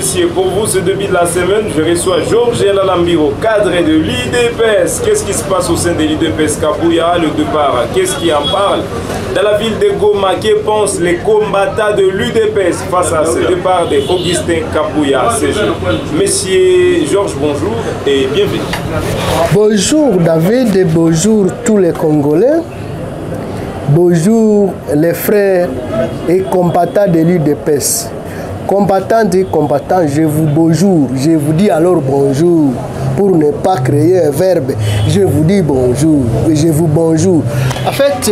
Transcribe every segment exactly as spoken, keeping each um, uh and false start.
messieurs, pour vous, ce début de la semaine, je reçois Georges Elalambiro, cadre de l'U D P S. Qu'est-ce qui se passe au sein de l'U D P S Kabouya, le départ? Qu'est-ce qui en parle? Dans la ville de Goma, que pensent les combattants de l'U D P S face à ce départ d'Augustin Kabouya? Monsieur Georges, bonjour et bienvenue. Bonjour David et bonjour tous les Congolais. Bonjour les frères et combattants de l'U D P S. Combattants et combattants, je vous bonjour. Je vous dis alors bonjour. Pour ne pas créer un verbe, je vous dis bonjour. Je vous bonjour. En fait,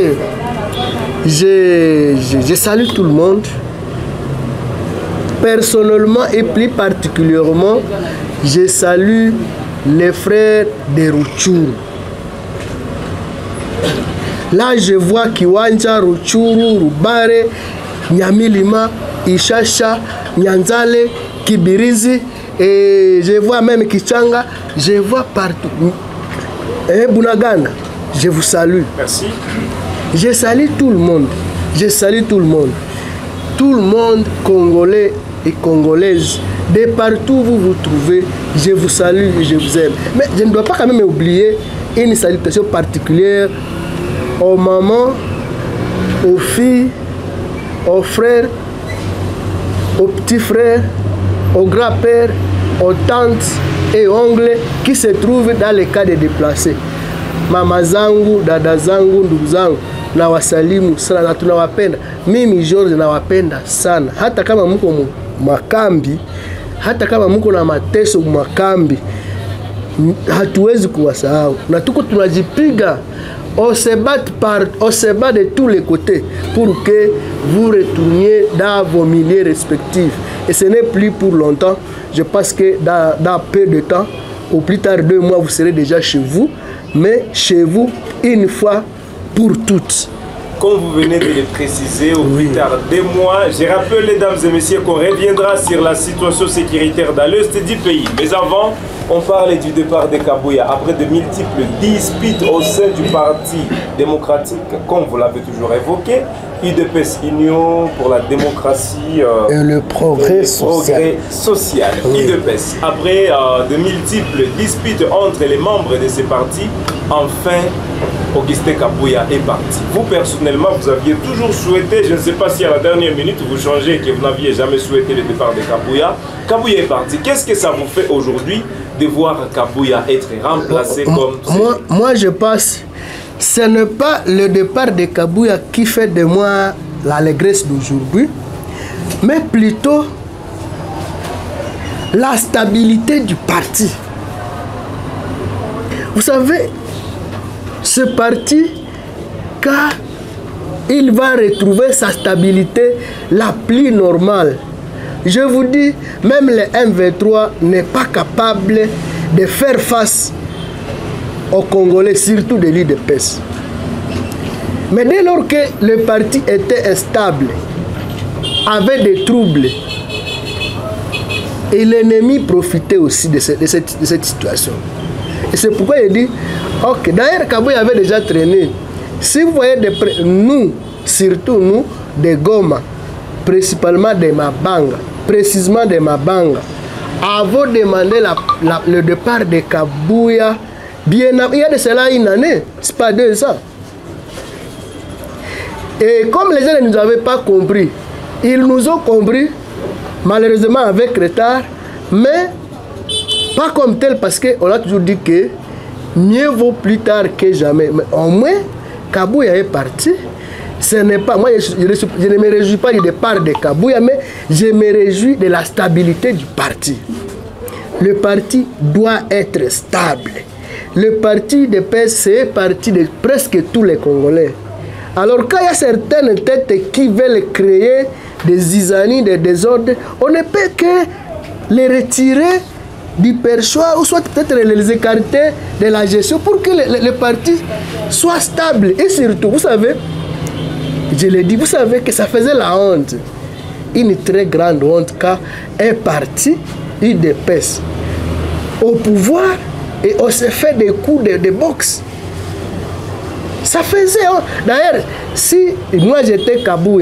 je, je, je salue tout le monde. Personnellement et plus particulièrement, je salue les frères de Rutshuru. Là, je vois Kiwanja, Rutshuru, Rubare, Nyamilima, Ishasha, Nyanzale, Kibirizi, et je vois même Kichanga, je vois partout. Et Bunagana, je vous salue. Merci. Je salue tout le monde. Je salue tout le monde. Tout le monde, Congolais et Congolaises, de partout où vous vous trouvez, je vous salue et je vous aime. Mais je ne dois pas quand même oublier une salutation particulière aux mamans, aux filles, aux frères, aux petits frères, aux grands-pères, aux tantes et oncles qui se trouvent dans les cas de déplacés. Mama zangu, dada zangu, ndugu zangu, na wasalimu sana na tunawapenda. Mimi George nawapenda sana. Hata kama mko makambi, hata kama mko na mateso makambi, hatuwezi kuwasahau. Na tuko tunajipiga. On se bat par, on se bat de tous les côtés pour que vous retourniez dans vos milieux respectifs. Et ce n'est plus pour longtemps. Je pense que dans, dans peu de temps, au plus tard deux mois, vous serez déjà chez vous. Mais chez vous, une fois pour toutes. Comme vous venez de le préciser, au plus tard deux mois, je rappelle, mesdames et messieurs, qu'on reviendra sur la situation sécuritaire dans l'est du pays. Mais avant, on parle du départ de Kabouya. Après de multiples disputes au sein du Parti démocratique, comme vous l'avez toujours évoqué, U D P S, Union pour la démocratie euh, et le progrès et social. Progrès social. Oui. U D P S. Après euh, de multiples disputes entre les membres de ces partis, enfin, Augustin Kabouya est parti. Vous, personnellement, vous aviez toujours souhaité, je ne sais pas si à la dernière minute vous changez et que vous n'aviez jamais souhaité le départ de Kabouya. Kabouya est parti. Qu'est-ce que ça vous fait aujourd'hui de voir Kabouya être remplacé moi, comme... Moi, moi, je pense, ce n'est pas le départ de Kabouya qui fait de moi l'allégresse d'aujourd'hui, mais plutôt la stabilité du parti. Vous savez, ce parti, quand il va retrouver sa stabilité la plus normale, je vous dis, même le M vingt-trois n'est pas capable de faire face aux Congolais, surtout de l'U D P S. Mais dès lors que le parti était instable, avait des troubles, et l'ennemi profitait aussi de cette, de cette, de cette situation. Et c'est pourquoi il dit, ok, d'ailleurs Kabouya avait déjà traîné. Si vous voyez de près, nous, surtout nous, de Goma, principalement de Mabanga, précisément de Mabanga, avons demandé la, la, le départ de Kabouya bien il y a de cela une année, c'est pas deux ans. Et comme les gens ne nous avaient pas compris, ils nous ont compris, malheureusement avec retard, mais pas comme tel, parce qu'on a toujours dit que mieux vaut plus tard que jamais. Mais au moins, Kabouya est parti. Ce n'est pas, moi, je, je, je ne me réjouis pas du départ de Kabouya, mais je me réjouis de la stabilité du parti. Le parti doit être stable. Le parti de P S, c'est parti de presque tous les Congolais. Alors quand il y a certaines têtes qui veulent créer des zizanies, des désordres, on ne peut que les retirer du perchoir ou soit peut-être les écarter de la gestion pour que le, le, le parti soit stable. Et surtout, vous savez, je l'ai dit, vous savez que ça faisait la honte, une très grande honte, quand un parti, U D P S, au pouvoir, et on s'est fait des coups de, de boxe. Ça faisait honte. D'ailleurs, si moi j'étais Kabouya,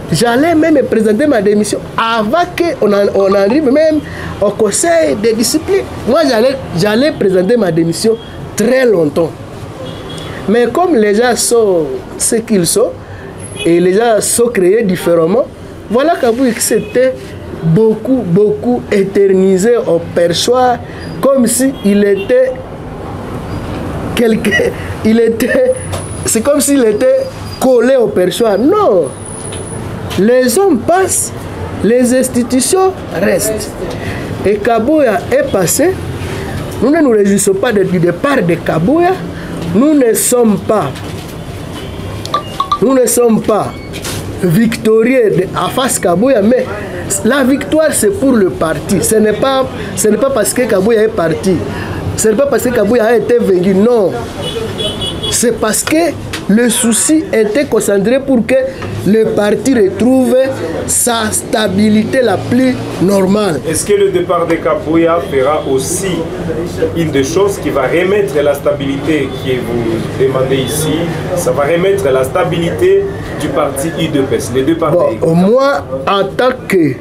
j'allais même présenter ma démission avant qu'on on arrive même au conseil de discipline. Moi, j'allais présenter ma démission très longtemps. Mais comme les gens sont ce qu'ils sont, et les gens sont créés différemment, voilà que c'était beaucoup, beaucoup éternisé au perchoir, comme s'il était quelqu'un, il était, c'est comme s'il était collé au perchoir. Non, les hommes passent, les institutions restent. Et Kabuya est passé. Nous ne nous réjouissons pas du départ de Kabuya. Nous ne sommes pas, nous ne sommes pas victorieux de, à face Kabuya, mais la victoire c'est pour le parti. Ce n'est pas, ce n'est pas parce que Kabuya est parti. Ce n'est pas parce que Kabuya a été vaincu. Non. C'est parce que le souci était concentré pour que le parti retrouve sa stabilité la plus normale. Est-ce que le départ de Kabuya fera aussi une des choses qui va remettre la stabilité que vous demandez ici? Ça va remettre la stabilité du parti U D P S, les deux partis. Bon, moi, en tant que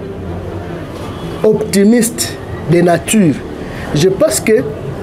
optimiste de nature, je pense que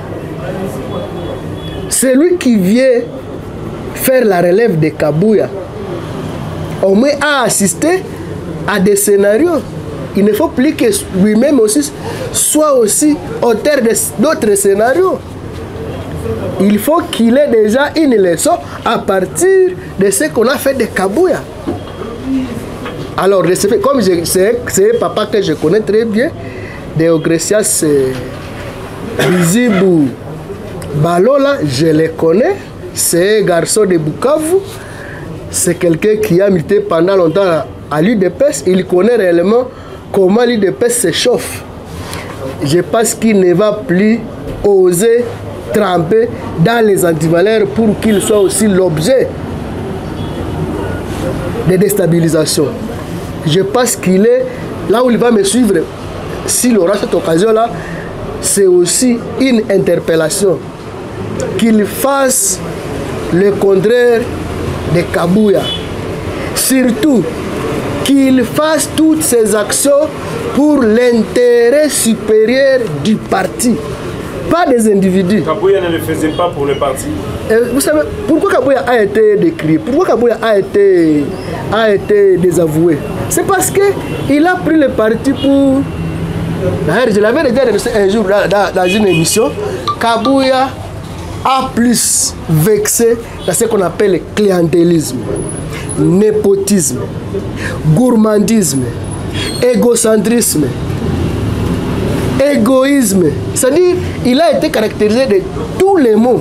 celui qui vient faire la relève de Kabuya au moins a assisté à des scénarios. Il ne faut plus que lui-même aussi soit aussi auteur d'autres scénarios. Il faut qu'il ait déjà une leçon à partir de ce qu'on a fait de Kabuya. Alors, comme c'est papa que je connais très bien, Deogratias Bizibu Balola, je le connais. C'est un garçon de Bukavu. C'est quelqu'un qui a milité pendant longtemps à l'U D P S. Il connaît réellement comment l'U D P S se chauffe. Je pense qu'il ne va plus oser tremper dans les antivaleurs pour qu'il soit aussi l'objet de déstabilisation. Je pense qu'il est là où il va me suivre. S'il aura cette occasion-là, c'est aussi une interpellation. Qu'il fasse le contraire de Kabuya. Surtout, qu'il fasse toutes ses actions pour l'intérêt supérieur du parti, pas des individus. Kabuya ne le faisait pas pour le parti. Et vous savez, pourquoi Kabuya a été décrié? Pourquoi Kabuya a été, a été désavoué? C'est parce qu'il a pris le parti pour... D'ailleurs, je l'avais déjà annoncé un jour dans, dans, dans une émission. Kabuya a plus vexé dans ce qu'on appelle le clientélisme, népotisme, gourmandisme, égocentrisme, égoïsme. C'est-à-dire, il a été caractérisé de tous les mots.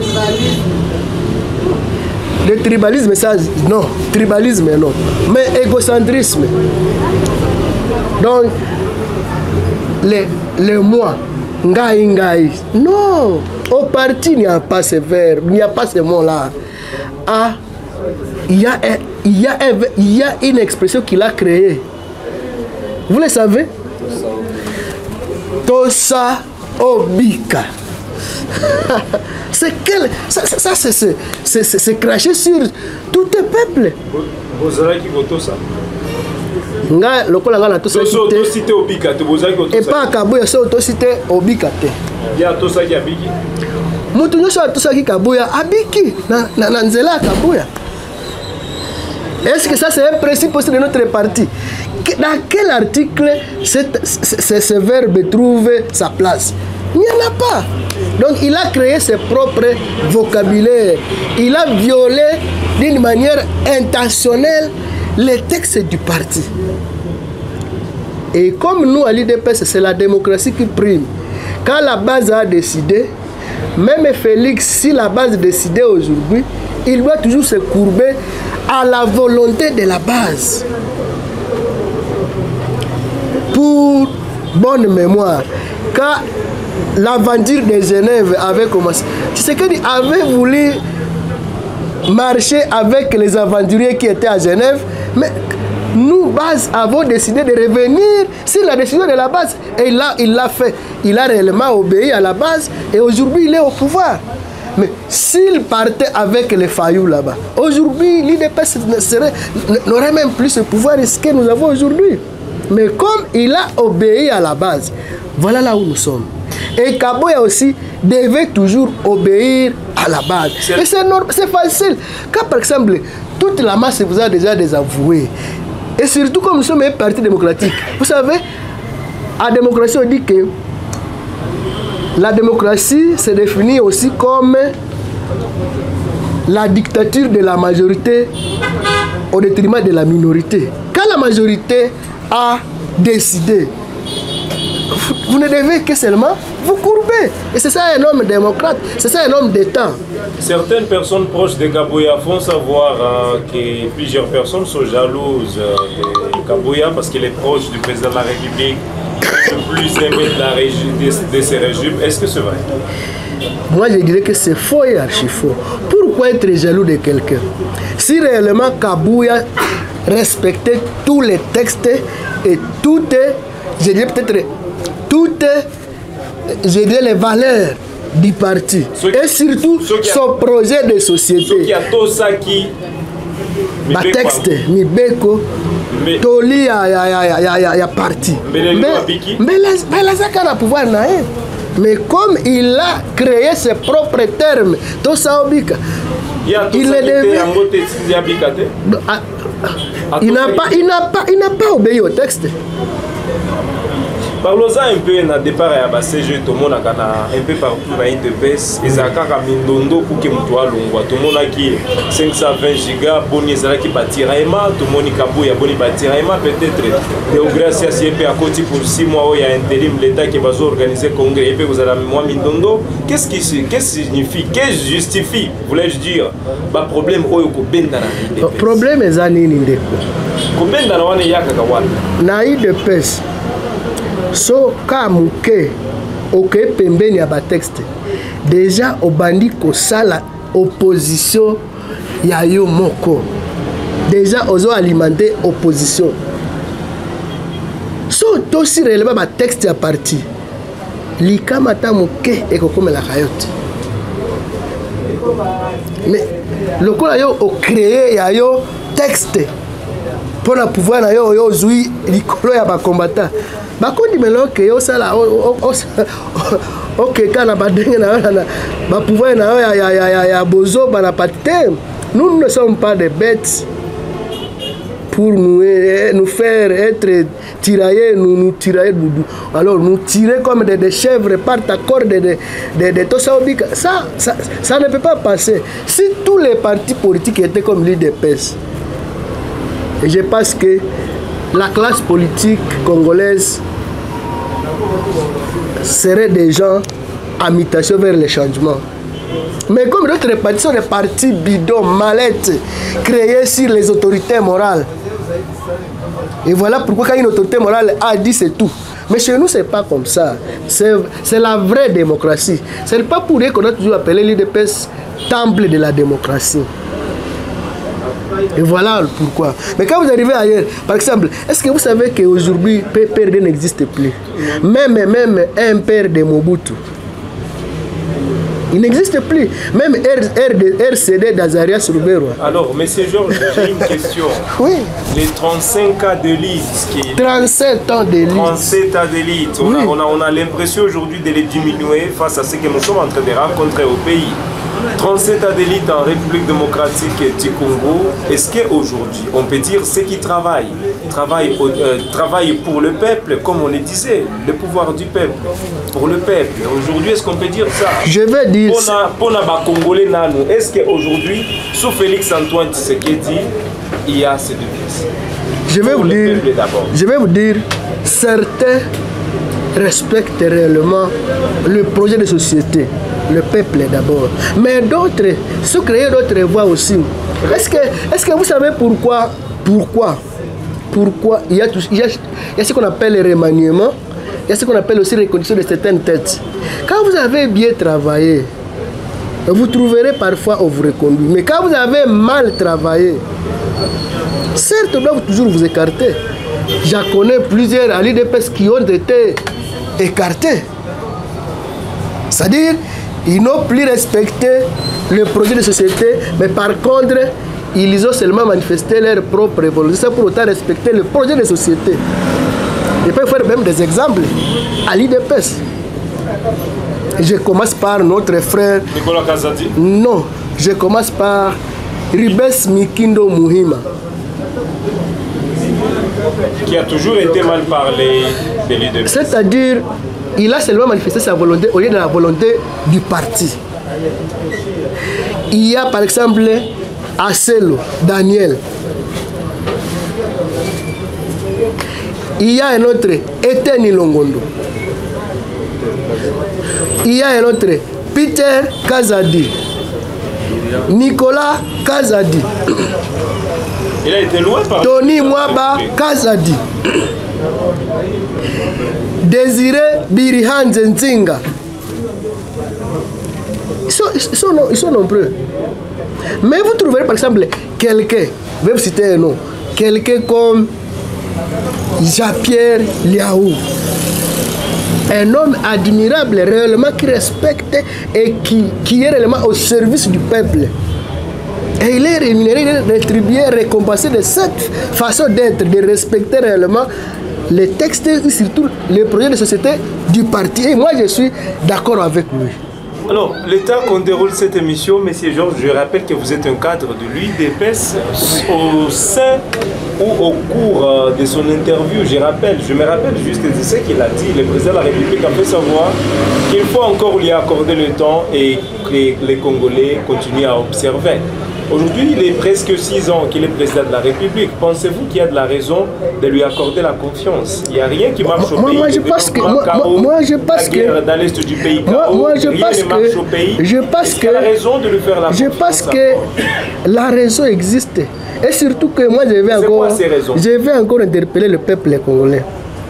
Le tribalisme, ça, non. Tribalisme, non. Mais égocentrisme. Donc, le, le moi, ngai ngai. Non. Au parti, il n'y a pas ce verbe, il n'y a pas ce mot-là. Ah, il y a, il y a, il y a une expression qu'il a créée. Vous le savez? Tosa Obika. C'est quel... Ça, ça, ça c'est craché sur tout un peuple. Vous avez qui vote ça? Nga lokola nga na to sa cité Obika te bozaki ko to. Et pas Kabuya so to cité Obika te. Ya to sa ki abiki. Mutu nyoso to sa ki Kabuya abiki na na, na nzela Kabuya. Est-ce que ça c'est un principe aussi de notre parti? Dans quel article cette, ce, ce verbe trouve sa place? Il n'y en a pas. Donc il a créé ses propres vocabulaires. Il a violé d'une manière intentionnelle les textes du parti. Et comme nous à l'U D P S, c'est la démocratie qui prime. Quand la base a décidé, même Félix, si la base décidait aujourd'hui, il doit toujours se courber à la volonté de la base. Pour bonne mémoire, quand l'aventure de Genève avait commencé, Tshisekedi avait voulu marcher avec les aventuriers qui étaient à Genève, mais nous, base, avons décidé de revenir sur la décision de la base. Et là, il l'a fait. Il a réellement obéi à la base et aujourd'hui, il est au pouvoir. Mais s'il partait avec les Fayou là-bas, aujourd'hui, l'I D P S n'aurait même plus ce pouvoir que nous avons aujourd'hui. Mais comme il a obéi à la base, voilà là où nous sommes. Et Kaboya aussi devait toujours obéir à la base. Et c'est facile. Quand par exemple, toute la masse vous a déjà désavoué, et surtout comme nous sommes un parti démocratique, vous savez, à la démocratie, on dit que la démocratie se définit aussi comme la dictature de la majorité au détriment de la minorité. Quand la majorité a décidé, vous ne devez que seulement vous courber. Et c'est ça un homme démocrate, c'est ça un homme d'État. Certaines personnes proches de Kabuya font savoir euh, que plusieurs personnes sont jalouses euh, de Kabuya parce qu'il est proche du président de la République, le plus aimé de, la régi de, de ces régimes. Est-ce que c'est vrai? Moi, je dirais que c'est faux et archi faux. Pourquoi être jaloux de quelqu'un? Si réellement Kabuya respectait tous les textes et toutes, je dirais peut-être toutes, je dirais les valeurs du parti et surtout son projet de société. Qui a tout ça qui ba texte mi beko toli ya ya ya ya ya ya parti. Mais mais la zaka na pouvoir na e. Mais comme il a créé ses propres termes, tout ça obika. Il est devenu il n'a pas il n'a pas il n'a pas obéi au texte. Parlons-en un peu dans le départ à C G, tout le monde a un peu partout dans l'I D P S. Ils ont Mindondo pour que Moutoua Longwa. Tout le monde a qui cinq cent vingt gigas, Boni Zalaki Batiraima, tout le monde a Kabouya Boni Batiraima, peut-être. Et grâce à C P à côté pour six mois, il y a un intérim, l'État qui va organiser le congrès. Et puis vous avez moi Mindondo. Qu'est-ce qui signifie, qu'est-ce qui justifie, voulais-je dire, le problème au Koben dans l'I D P S? Le problème est Zani Nindeko. Koben dans l'I D P S? L'I D P S. So kamuke oke pembeni ya ba texte déjà obandi ko sala opposition ya yo moko déjà ozo alimenter opposition so to si releva ba texte ya parti likama ta muke ekokomela kayote mais lokola yo o créer ya yo texte pour la pouvoir na yo yo zui likolo ya ba combattant bakondi melo ke yo sala ok kana badenge na ba pouvoir na ya ya ya ya bozo bana paté. Nous ne sommes pas des bêtes pour nous nous faire être tiraillés, nous nous tirailler alors nous tirer comme des, des chèvres par ta corde de de de tout ça ça ça ça ne peut pas passer. Si tous les partis politiques étaient comme l'I D P S, et je pense que la classe politique congolaise serait des gens en mutation vers les changements. Mais comme d'autres partis sont des partis bidons, mallettes, créés sur les autorités morales. Et voilà pourquoi quand une autorité morale a dit c'est tout. Mais chez nous, ce n'est pas comme ça. C'est la vraie démocratie. Ce n'est pas pour rien qu'on a toujours appelé l'I D P S temple de la démocratie. Et voilà pourquoi. Mais quand vous arrivez ailleurs, par exemple, est-ce que vous savez qu'aujourd'hui, P P R D n'existe plus? Même, même un père de Mobutu. Il n'existe plus. Même R C D d'Azarias Rubero. Alors, monsieur Georges, j'ai une question. Oui. Les trente-cinq ans d'élite. Qui... trente-sept ans d'élite. trente-sept ans d'élite. On, oui. on a, on a l'impression aujourd'hui de les diminuer face à ce que nous sommes en train de rencontrer au pays. trente-sept ans d'élite en République démocratique du Congo. Est-ce qu'aujourd'hui, on peut dire ceux qui travaillent, travaillent, euh, travaillent pour le peuple, comme on le disait, le pouvoir du peuple, pour le peuple. Aujourd'hui, est-ce qu'on peut dire ça? Je vais dire... Pour les Congolais, est-ce qu'aujourd'hui, sous Félix Antoine Tshisekedi, il y a ces devises? Je vais vous dire, je vais vous dire, certains respectent réellement le projet de société. Le peuple d'abord. Mais d'autres, se créer d'autres voies aussi. Est-ce que, est-ce que vous savez pourquoi Pourquoi Pourquoi il y a, tout, il y a, il y a ce qu'on appelle le remaniement, il y a ce qu'on appelle aussi les conditions de certaines têtes. Quand vous avez bien travaillé, vous trouverez parfois on vous reconduit. Mais quand vous avez mal travaillé, certes, on doit toujours vous écarter. J'en connais plusieurs à l'I D P S qui ont été écartés. C'est-à-dire, ils n'ont plus respecté le projet de société, mais par contre, ils ont seulement manifesté leur propre volonté. C'est pour autant respecter le projet de société. Je peux faire même des exemples à l'I D P S. Je commence par notre frère Nicolas Kazadi. Non, je commence par Ribes Mikindo Muhima, qui a toujours été mal parlé de l'I D P S. C'est-à-dire, il a seulement manifesté sa volonté au lieu de la volonté du parti. Il y a par exemple Acelo Daniel. Il y a un autre, Eteni Longondo. Il y a un autre, Peter Kazadi. Nicolas Kazadi. Il a été loin par Tony Mwaba Kazadi. Désiré Birihan Zenzinga. Ils sont, ils, sont, ils sont nombreux. Mais vous trouverez par exemple quelqu'un, je vais vous citer un nom, quelqu'un comme Jean-Pierre Liaou. Un homme admirable, réellement qui respecte et qui, qui est réellement au service du peuple. Et il est rémunéré, il est rétribué, récompensé de cette façon d'être, de respecter réellement les textes et surtout les projets de société du parti. Et moi, je suis d'accord avec lui. Alors, le temps qu'on déroule cette émission, M. Georges, je rappelle que vous êtes un cadre de l'U D P S au sein ou au cours de son interview. Je rappelle, je me rappelle juste de ce qu'il a dit. Le président de la République a fait savoir qu'il faut encore lui accorder le temps et que les Congolais continuent à observer. Aujourd'hui, il est presque six ans qu'il est président de la République. Pensez-vous qu'il y a de la raison de lui accorder la confiance? Il n'y a rien qui marche au moi, pays. Moi, je pense que, moi, moi, je pense que dans l'est du pays, moi, moi, je rien pense ne marche que, au pays. Je pense que, la raison de lui faire la je pense que la raison existe. Et surtout que moi, je vais encore, je vais encore interpeller le peuple congolais.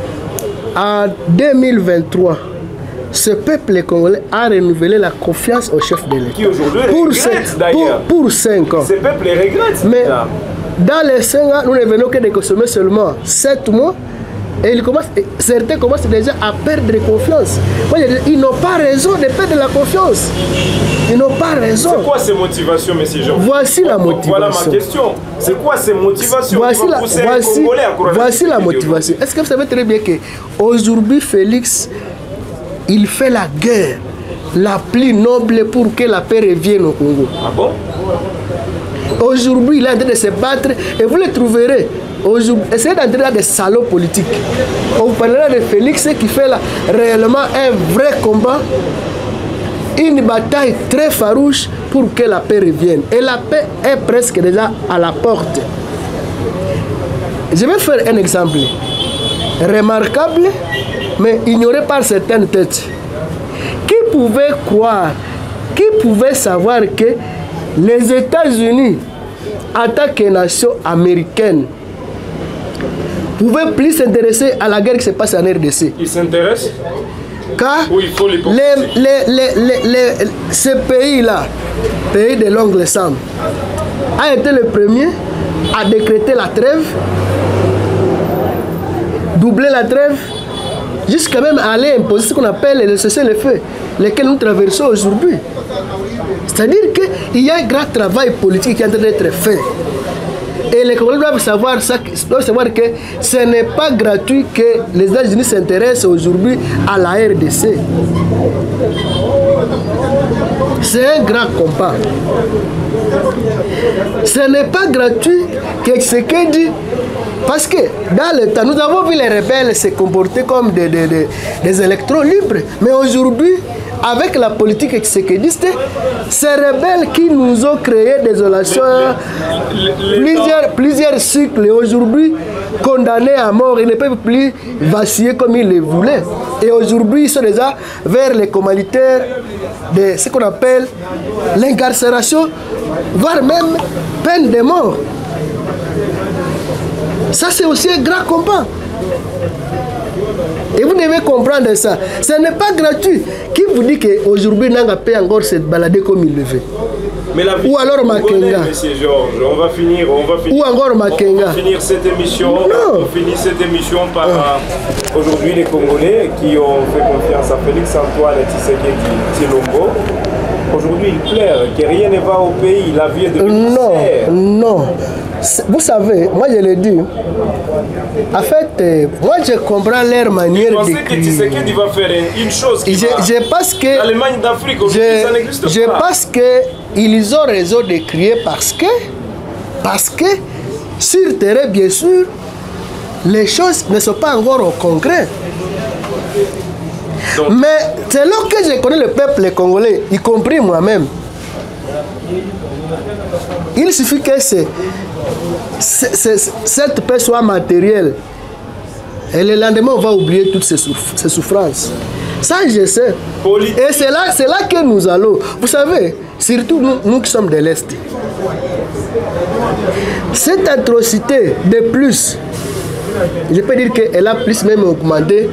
En deux mille vingt-trois, ce peuple congolais a renouvelé la confiance au chef de l'État. Qui aujourd'hui regrette d'ailleurs. Pour, pour cinq ans. Ce peuple regrette. Mais dans les cinq ans, nous ne venons que de consommer seulement sept mois. Et ils commencent, certains commencent déjà à perdre confiance. Moi, je dis, ils n'ont pas raison de perdre la confiance. Ils n'ont pas raison. C'est quoi ces motivations, M. Jean? Voici la motivation. Voilà ma question. C'est quoi ces motivations? Voici la, voici, voici la motivation. Est-ce que vous savez très bien qu'aujourd'hui, Félix, il fait la guerre la plus noble pour que la paix revienne au Congo? Ah bon? Aujourd'hui, il est en train de se battre et vous le trouverez. Essayez d'entrer dans des salons politiques. On vous parlera de Félix qui fait là, réellement un vrai combat, une bataille très farouche pour que la paix revienne. Et la paix est presque déjà à la porte. Je vais faire un exemple remarquable, mais ignoré par certaines têtes. Qui pouvait croire, qui pouvait savoir que les États-Unis, en tant que nation américaine, pouvaient plus s'intéresser à la guerre qui se passe en R D C? Ils s'intéressent? Car oui, il faut les, les, les, les, les, ce pays-là, pays de l'ongle Sam, a été le premier à décréter la trêve, doubler la trêve, jusqu'à même aller imposer ce qu'on appelle le cessez-le-feu, lesquels nous traversons aujourd'hui. C'est-à-dire qu'il y a un grand travail politique qui est en train d'être fait. Et les Congolais doivent savoir, ça, doivent savoir que ce n'est pas gratuit que les États-Unis s'intéressent aujourd'hui à la R D C. C'est un grand combat. Ce n'est pas gratuit que ce que dit. Parce que dans le temps, nous avons vu les rebelles se comporter comme des, des, des, des électrons libres. Mais aujourd'hui, avec la politique exécutiste, ces rebelles qui nous ont créé désolation, plusieurs, plusieurs cycles, aujourd'hui condamnés à mort, ils ne peuvent plus vaciller comme ils le voulaient. Et aujourd'hui, ils sont déjà vers les commanditaires de ce qu'on appelle l'incarcération, voire même peine de mort. Ça, c'est aussi un grand combat. Et vous devez comprendre ça. Ce n'est pas gratuit. Qui vous dit qu'aujourd'hui, Nanga peut encore se balader comme il le veut? Mais la vie ou alors Makenga. Monsieur Georges, on va finir, on va finir. Ou encore Makenga. On va finir cette émission. Non. On finit cette émission par euh, aujourd'hui les Congolais qui ont fait confiance à Félix Antoine Tshisekedi Tshilombo. Aujourd'hui, il pleure que rien ne va au pays, la vie est de Non, non. Vous savez, moi je le dis. En fait, euh, moi je comprends leur manière Vous pensez que d'écrire. Tshisekedi va faire une chose qui Je, va... je pense que L'Allemagne d'Afrique, aujourd'hui, ça je, n'existe je pas. pense que ils ont raison de crier parce que parce que sur terrain, bien sûr, les choses ne sont pas encore au concret. Donc, Mais c'est là que je connais le peuple congolais, y compris moi-même. Il suffit que c'est, c'est, c'est, cette paix soit matérielle. Et le lendemain, on va oublier toutes ces, souff ces souffrances. Ça, je sais. politique. Et c'est là, c'est là que nous allons. Vous savez, surtout nous, nous qui sommes de l'Est. Cette atrocité de plus, je peux dire qu'elle a plus même augmenté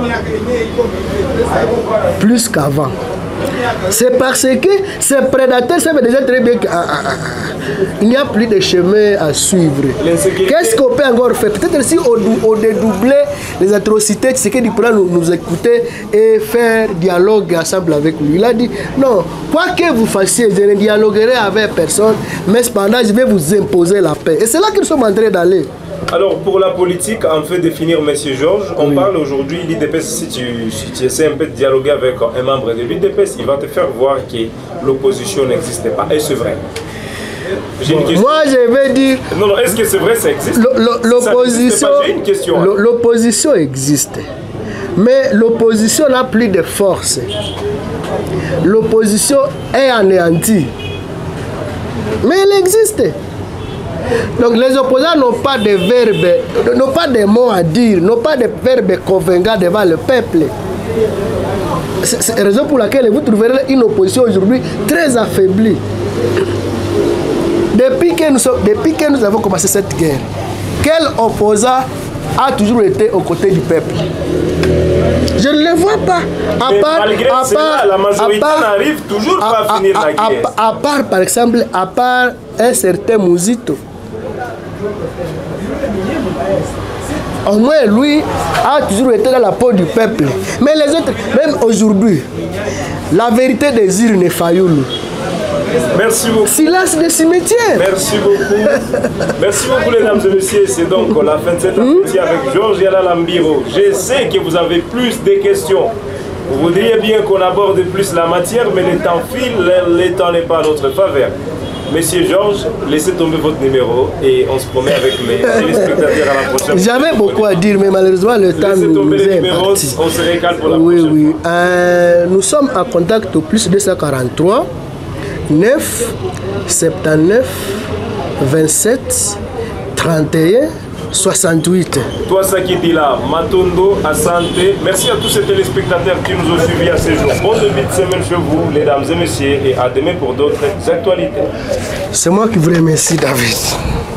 plus qu'avant. C'est parce que ces prédateurs savent déjà très bien qu'il ah, ah, ah, n'y a plus de chemin à suivre. Qu'est-ce qu'on peut encore faire? Peut-être si on, on dédoublait les atrocités, c'est qu'il pourra nous, nous écouter et faire dialogue ensemble avec lui. Il a dit non, quoi que vous fassiez, je ne dialoguerai avec personne, mais cependant je vais vous imposer la paix. Et c'est là que nous sommes en train d'aller. Alors, pour la politique, en fait définir M. Georges, on oui. parle aujourd'hui, l'U D P S, si tu, si tu essaies un peu de dialoguer avec un membre de l'U D P S, il va te faire voir que l'opposition n'existait pas. Et c'est vrai. J'ai une question. Moi, je vais dire... Non, non, est-ce que c'est vrai, ça existe? L'opposition... J'ai une question. L'opposition existe. Mais l'opposition n'a plus de force. L'opposition est anéantie. Mais elle existe. Donc les opposants n'ont pas de verbes, n'ont pas de mots à dire, n'ont pas de verbes convaincants devant le peuple. C'est la raison pour laquelle vous trouverez une opposition aujourd'hui très affaiblie. Depuis que, nous sommes, depuis que nous avons commencé cette guerre, quel opposant a toujours été aux côtés du peuple? Je ne le vois pas. À Mais part, malgré à cela, part, la majorité n'arrive toujours pas à, à finir à, la guerre. À, à, à part, par exemple, à part un certain Mouzito. Au moins, lui a toujours été dans la peau du peuple. Mais les autres, même aujourd'hui, la vérité des urnes Fayoulou. Merci beaucoup. Silence des cimetières. Merci beaucoup. Merci beaucoup, mesdames et messieurs. C'est donc la fin de cette entretien avec Georges Yala Lambiro. Je sais que vous avez plus de questions. Vous voudriez bien qu'on aborde plus la matière, mais le temps file, le temps n'est pas à notre faveur. Monsieur Georges, laissez tomber votre numéro et on se promet avec les téléspectateurs à la prochaine. J'avais beaucoup à dire, mais malheureusement le temps nous, nous est numéros, parti. On se régale pour la oui, prochaine. Oui, oui. Euh, nous sommes en contact au plus deux cent quarante-trois, neuf, soixante-dix-neuf, vingt-sept, trente et un, soixante-huit. Toi, Sakitila, Matondo, Asante, merci à tous ces téléspectateurs qui nous ont suivis à ces jours. Bon début de semaine chez vous, mesdames et messieurs, et à demain pour d'autres actualités. C'est moi qui vous remercie, David.